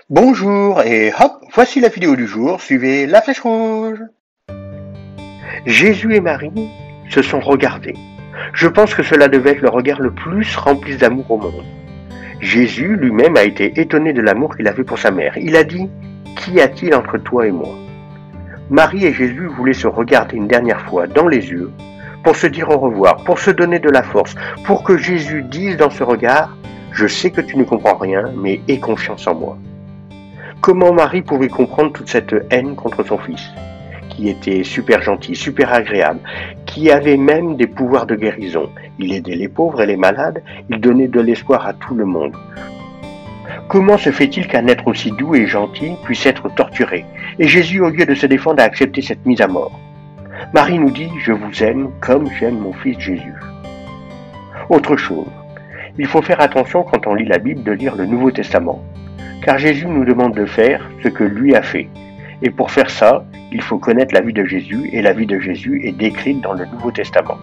Bonjour et hop, voici la vidéo du jour, suivez la flèche rouge. Jésus et Marie se sont regardés. Je pense que cela devait être le regard le plus rempli d'amour au monde. Jésus lui-même a été étonné de l'amour qu'il avait pour sa mère. Il a dit « Qu'y a-t-il entre toi et moi ?» Marie et Jésus voulaient se regarder une dernière fois dans les yeux pour se dire au revoir, pour se donner de la force, pour que Jésus dise dans ce regard « Je sais que tu ne comprends rien, mais aie confiance en moi ». Comment Marie pouvait comprendre toute cette haine contre son fils, qui était super gentil, super agréable, qui avait même des pouvoirs de guérison. Il aidait les pauvres et les malades, il donnait de l'espoir à tout le monde. Comment se fait-il qu'un être aussi doux et gentil puisse être torturé? Et Jésus, au lieu de se défendre, a accepté cette mise à mort. Marie nous dit « Je vous aime comme j'aime mon fils Jésus ». Autre chose, il faut faire attention quand on lit la Bible de lire le Nouveau Testament. Car Jésus nous demande de faire ce que lui a fait. Et pour faire ça, il faut connaître la vie de Jésus, et la vie de Jésus est décrite dans le Nouveau Testament.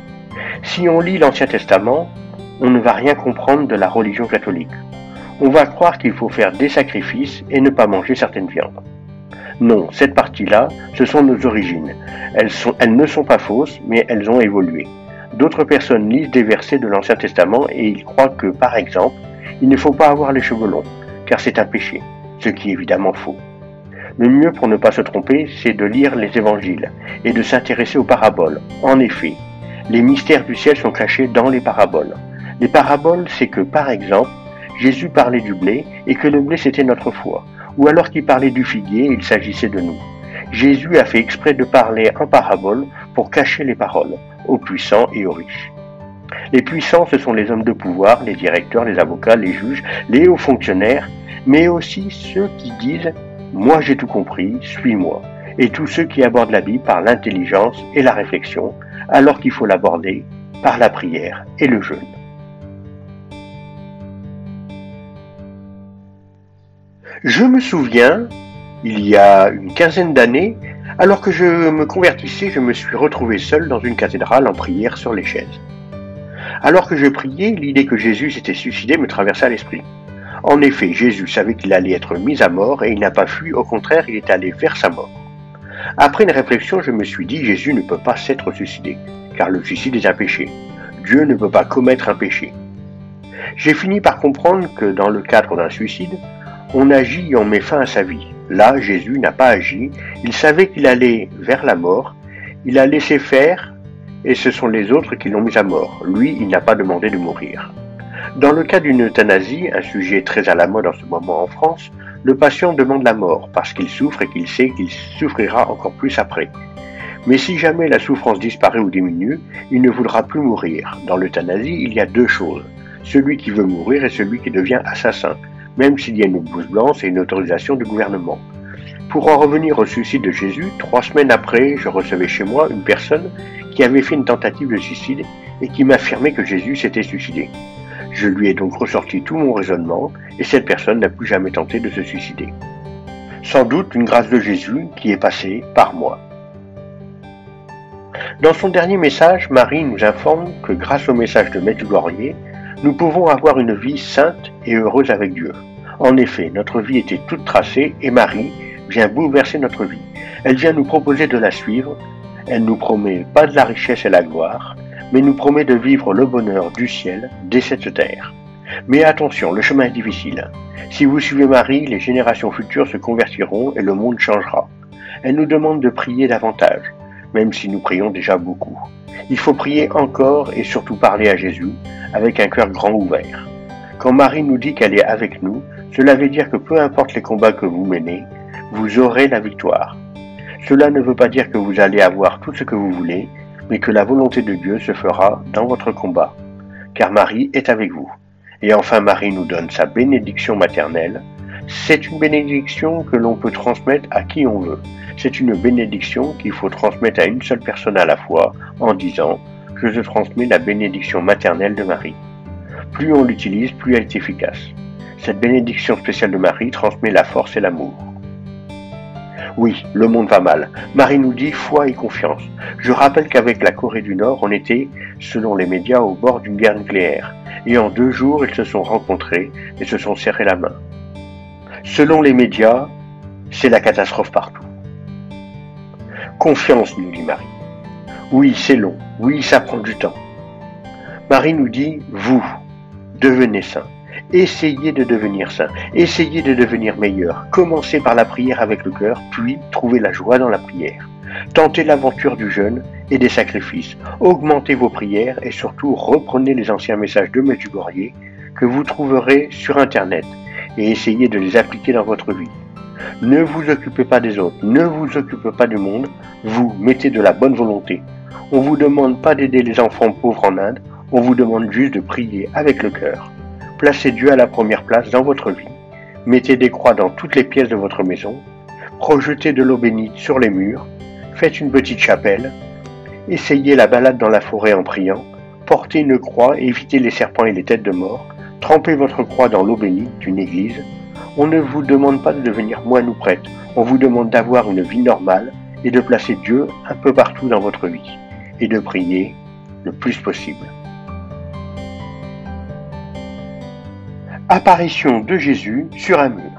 Si on lit l'Ancien Testament, on ne va rien comprendre de la religion catholique. On va croire qu'il faut faire des sacrifices et ne pas manger certaines viandes. Non, cette partie-là, ce sont nos origines. Elles ne sont pas fausses, mais elles ont évolué. D'autres personnes lisent des versets de l'Ancien Testament et ils croient que, par exemple, il ne faut pas avoir les cheveux longs, car c'est un péché, ce qui est évidemment faux. Le mieux pour ne pas se tromper, c'est de lire les évangiles et de s'intéresser aux paraboles. En effet, les mystères du ciel sont cachés dans les paraboles. Les paraboles, c'est que, par exemple, Jésus parlait du blé et que le blé c'était notre foi, ou alors qu'il parlait du figuier et il s'agissait de nous. Jésus a fait exprès de parler en paraboles pour cacher les paroles, aux puissants et aux riches. Les puissants, ce sont les hommes de pouvoir, les directeurs, les avocats, les juges, les hauts fonctionnaires, mais aussi ceux qui disent « Moi j'ai tout compris, suis-moi » et tous ceux qui abordent la Bible par l'intelligence et la réflexion, alors qu'il faut l'aborder par la prière et le jeûne. Je me souviens, il y a une quinzaine d'années, alors que je me convertissais, je me suis retrouvé seul dans une cathédrale en prière sur les chaises. Alors que je priais, l'idée que Jésus s'était suicidé me traversa l'esprit. En effet, Jésus savait qu'il allait être mis à mort et il n'a pas fui, au contraire, il est allé vers sa mort. Après une réflexion, je me suis dit, Jésus ne peut pas s'être suicidé, car le suicide est un péché. Dieu ne peut pas commettre un péché. J'ai fini par comprendre que dans le cadre d'un suicide, on agit et on met fin à sa vie. Là, Jésus n'a pas agi, il savait qu'il allait vers la mort, il a laissé faire, et ce sont les autres qui l'ont mis à mort. Lui, il n'a pas demandé de mourir. Dans le cas d'une euthanasie, un sujet très à la mode en ce moment en France, le patient demande la mort parce qu'il souffre et qu'il sait qu'il souffrira encore plus après. Mais si jamais la souffrance disparaît ou diminue, il ne voudra plus mourir. Dans l'euthanasie, il y a deux choses, celui qui veut mourir et celui qui devient assassin, même s'il y a une blouse blanche et une autorisation du gouvernement. Pour en revenir au suicide de Jésus, 3 semaines après, je recevais chez moi une personne qui avait fait une tentative de suicide et qui m'affirmait que Jésus s'était suicidé. Je lui ai donc ressorti tout mon raisonnement et cette personne n'a plus jamais tenté de se suicider. Sans doute une grâce de Jésus qui est passée par moi. Dans son dernier message, Marie nous informe que grâce au message de Medjugorje, nous pouvons avoir une vie sainte et heureuse avec Dieu. En effet, notre vie était toute tracée et Marie vient bouleverser notre vie. Elle vient nous proposer de la suivre. Elle nous promet pas de la richesse et la gloire, mais nous promet de vivre le bonheur du ciel dès cette terre. Mais attention, le chemin est difficile. Si vous suivez Marie, les générations futures se convertiront et le monde changera. Elle nous demande de prier davantage, même si nous prions déjà beaucoup. Il faut prier encore et surtout parler à Jésus avec un cœur grand ouvert. Quand Marie nous dit qu'elle est avec nous, cela veut dire que peu importe les combats que vous menez, vous aurez la victoire. Cela ne veut pas dire que vous allez avoir tout ce que vous voulez, mais que la volonté de Dieu se fera dans votre combat, car Marie est avec vous. Et enfin, Marie nous donne sa bénédiction maternelle. C'est une bénédiction que l'on peut transmettre à qui on veut. C'est une bénédiction qu'il faut transmettre à une seule personne à la fois, en disant « Je te transmets la bénédiction maternelle de Marie ». Plus on l'utilise, plus elle est efficace. Cette bénédiction spéciale de Marie transmet la force et l'amour. Oui, le monde va mal. Marie nous dit foi et confiance. Je rappelle qu'avec la Corée du Nord, on était, selon les médias, au bord d'une guerre nucléaire. Et en 2 jours, ils se sont rencontrés et se sont serrés la main. Selon les médias, c'est la catastrophe partout. Confiance, nous dit Marie. Oui, c'est long. Oui, ça prend du temps. Marie nous dit, vous, devenez saint. Essayez de devenir saint. Essayez de devenir meilleur. Commencez par la prière avec le cœur, puis trouvez la joie dans la prière. Tentez l'aventure du jeûne et des sacrifices. Augmentez vos prières et surtout reprenez les anciens messages de Medjugorje que vous trouverez sur Internet et essayez de les appliquer dans votre vie. Ne vous occupez pas des autres, ne vous occupez pas du monde, vous mettez de la bonne volonté. On ne vous demande pas d'aider les enfants pauvres en Inde, on vous demande juste de prier avec le cœur. Placez Dieu à la première place dans votre vie. Mettez des croix dans toutes les pièces de votre maison. Projetez de l'eau bénite sur les murs. Faites une petite chapelle. Essayez la balade dans la forêt en priant. Portez une croix, évitez les serpents et les têtes de mort. Trempez votre croix dans l'eau bénite d'une église. On ne vous demande pas de devenir moine ou prêtre. On vous demande d'avoir une vie normale et de placer Dieu un peu partout dans votre vie. Et de prier le plus possible. Apparition de Jésus sur un mur.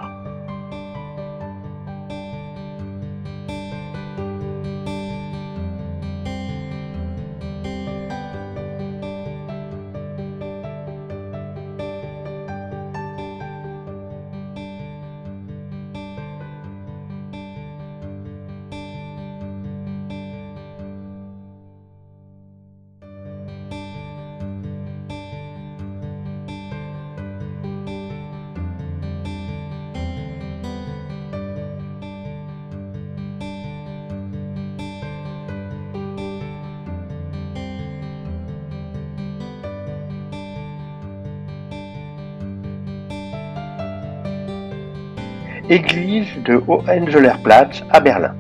Église de Hohenzollernplatz à Berlin.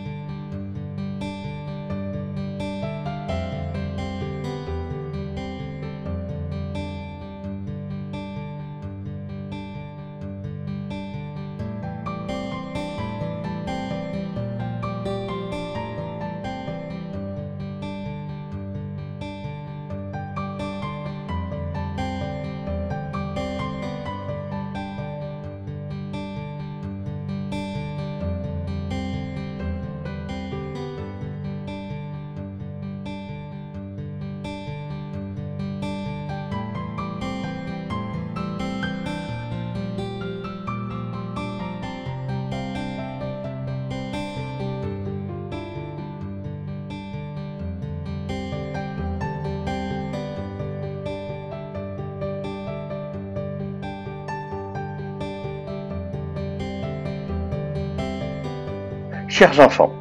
Chers enfants,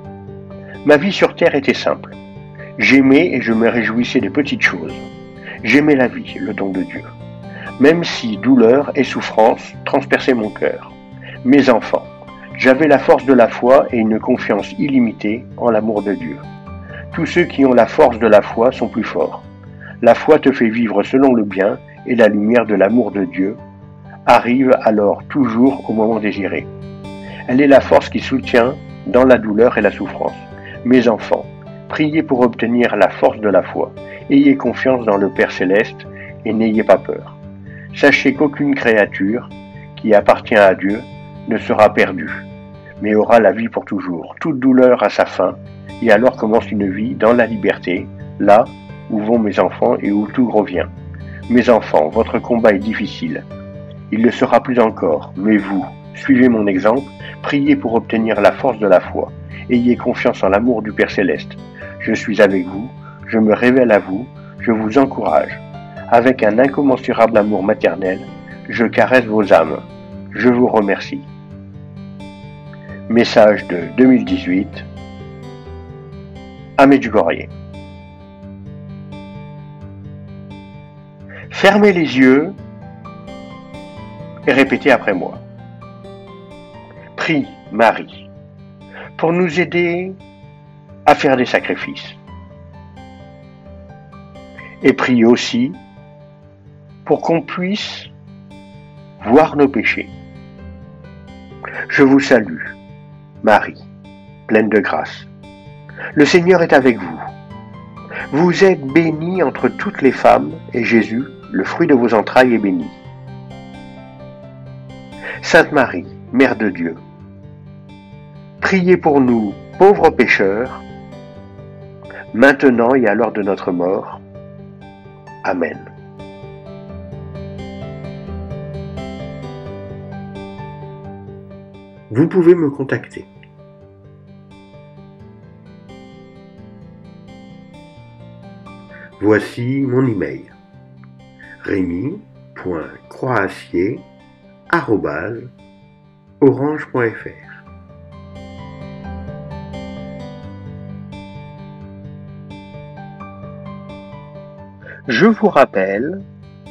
ma vie sur terre était simple. J'aimais et je me réjouissais des petites choses. J'aimais la vie, le don de Dieu. Même si douleur et souffrance transperçaient mon cœur. Mes enfants, j'avais la force de la foi et une confiance illimitée en l'amour de Dieu. Tous ceux qui ont la force de la foi sont plus forts. La foi te fait vivre selon le bien et la lumière de l'amour de Dieu arrive alors toujours au moment désiré. Elle est la force qui soutient dans la douleur et la souffrance. Mes enfants, priez pour obtenir la force de la foi. Ayez confiance dans le Père Céleste et n'ayez pas peur. Sachez qu'aucune créature qui appartient à Dieu ne sera perdue, mais aura la vie pour toujours. Toute douleur a sa fin, et alors commence une vie dans la liberté, là où vont mes enfants et où tout revient. Mes enfants, votre combat est difficile. Il le sera plus encore, mais vous, suivez mon exemple, priez pour obtenir la force de la foi. Ayez confiance en l'amour du Père Céleste. Je suis avec vous, je me révèle à vous, je vous encourage. Avec un incommensurable amour maternel, je caresse vos âmes. Je vous remercie. Message de 2018 à Medjugorje. Fermez les yeux et répétez après moi. Prie Marie pour nous aider à faire des sacrifices. Et prie aussi pour qu'on puisse voir nos péchés. Je vous salue, Marie, pleine de grâce. Le Seigneur est avec vous. Vous êtes bénie entre toutes les femmes, et Jésus, le fruit de vos entrailles, est béni. Sainte Marie, Mère de Dieu, priez pour nous, pauvres pécheurs, maintenant et à l'heure de notre mort. Amen. Vous pouvez me contacter. Voici mon email: remy.croassier@orange.fr. Je vous rappelle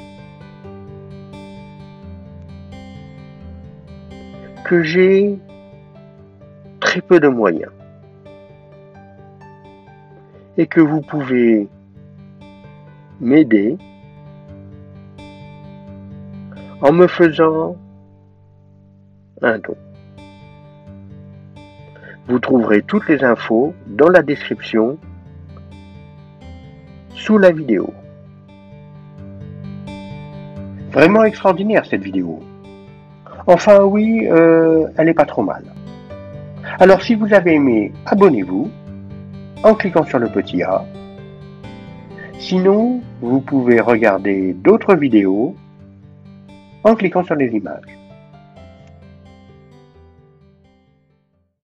que j'ai très peu de moyens et que vous pouvez m'aider en me faisant un don. Vous trouverez toutes les infos dans la description sous la vidéo. Vraiment extraordinaire cette vidéo. Enfin oui, elle est pas trop mal. Alors si vous avez aimé, abonnez-vous en cliquant sur le petit A. Sinon, vous pouvez regarder d'autres vidéos en cliquant sur les images.